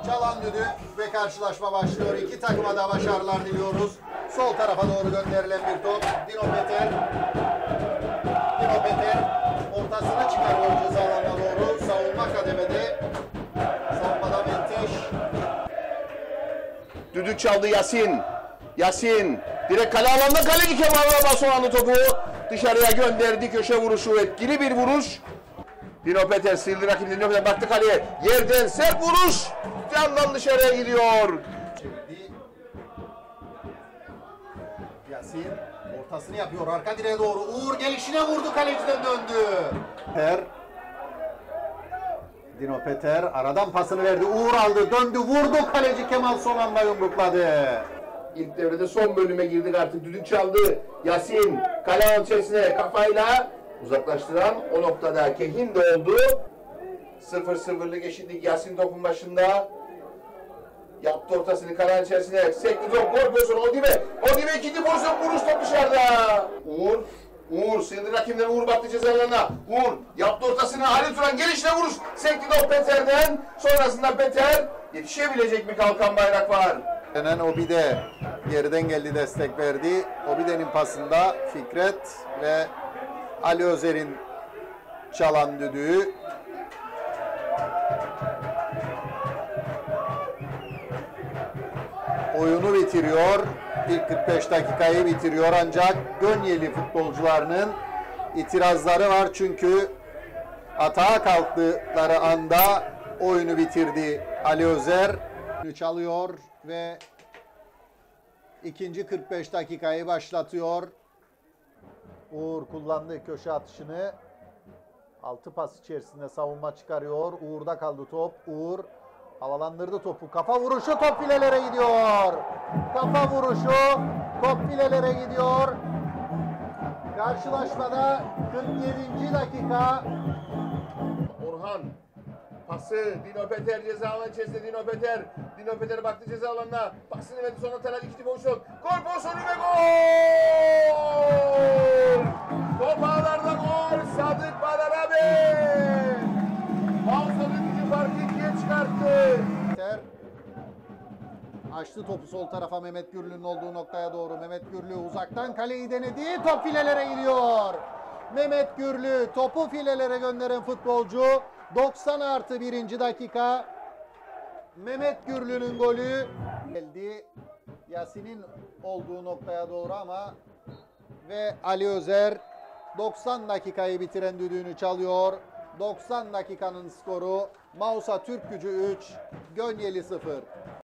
Çalan düdük ve karşılaşma başlıyor. İki takıma da başarılar diliyoruz. Sol tarafa doğru gönderilen bir top. Dino Peter ortasına çıkarıyor ceza alanına doğru. Savunma kademede. Savunmada Menteş. Düdük çaldı Yasin. Yasin direkt kale alanında kaleci Kemal'la Basuhan'ı topu dışarıya gönderdi. Köşe vuruşu, etkili bir vuruş. Dino Peter sildi rakibi. Dino Peter baktı kaleye. Yerden sert vuruş. Yandan dışarıya gidiyor. Yasin ortasını yapıyor arka direğe doğru. Uğur gelişine vurdu, kaleciden döndü. Dino Peter aradan pasını verdi. Uğur aldı, döndü, vurdu. Kaleci Kemal son anda yumrukladı. İlk devrede son bölüme girdik artık. Düdük çaldı. Yasin kale alanı içerisine kafayla uzaklaştıran o noktada Kehin de oldu. 0-0'lık eşitlik. Yasin topun başında. Yaptı ortasını kale alanı içerisine. Sekti top. Gol pozisyonu. Odibe ikinci pozisyon. Vuruş top dışarıda. Uğur sıyırdı rakimden. Uğur baktı ceza alanına. Uğur yaptı ortasını. Ali Turan gelişine vuruş. Sekti top Peter'den. Sonrasında Peter yetişebilecek mi, kalkan bayrak var. Obide geriden geldi, destek verdi. Obide'nin pasında Fikret ve Ali Özer'in çalan düdüğü. Oyunu bitiriyor. İlk 45 dakikayı bitiriyor ancak Gönyeli futbolcularının itirazları var. Çünkü atağa kalktıkları anda oyunu bitirdi Ali Özer. Çalıyor ve ikinci 45 dakikayı başlatıyor. Uğur kullandı köşe atışını. 6 pas içerisinde savunma çıkarıyor. Uğur'da kaldı top. Uğur havalandırdı topu. Kafa vuruşu, top filelere gidiyor. Kafa vuruşu, top filelere gidiyor. Karşılaşmada 47. dakika. Orhan pası Dino Peter ceza alanı içerisinde. Dino Peter baktı ceza alanına. Pasını verdi, sonra Taner ikinci pozisyon. Gol pozisyonu ve gol! Top ağlarda gol. Sadık Badarabe. Mouse'un gücü farkı ikiye çıkarttı. Açtı topu sol tarafa, Mehmet Gürlü'nün olduğu noktaya doğru. Mehmet Gürlü uzaktan kaleyi denedi. Top filelere gidiyor. Mehmet Gürlü topu filelere gönderen futbolcu. 90+1. dakika. Mehmet Gürlü'nün golü geldi. Yasin'in olduğu noktaya doğru ama ve Ali Özer 90 dakikayı bitiren düdüğünü çalıyor. 90 dakikanın skoru Mausa Türk Gücü 3, Gönyeli 0.